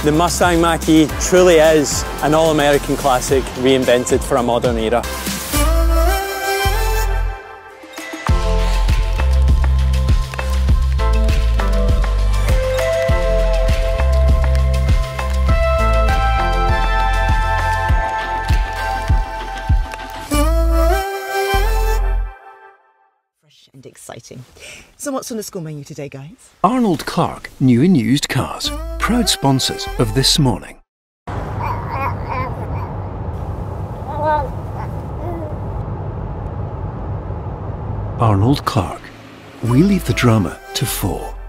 The Mustang Mach-E truly is an all-American classic reinvented for a modern era. And exciting. So what's on the school menu today, guys? Arnold Clark New and Used Cars, proud sponsors of This Morning. Arnold Clark. We leave the drama to 4.